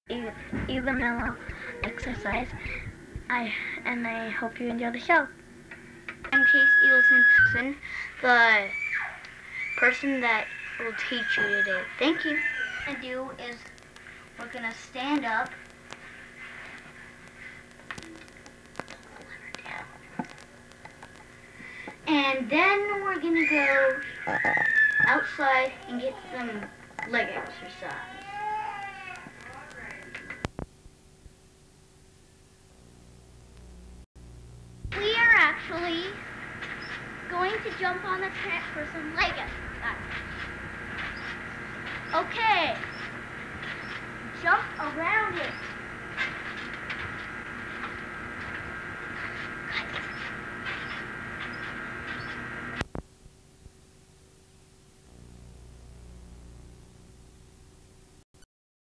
Either mellow exercise. I hope you enjoy the show. I'm Chase Eagleson, the person that will teach you today. Thank you. What we're going to do is we're going to stand up. And then we're going to go outside and get some leg exercise. We are actually going to jump on the track for some leg exercise. Okay. Jump around it.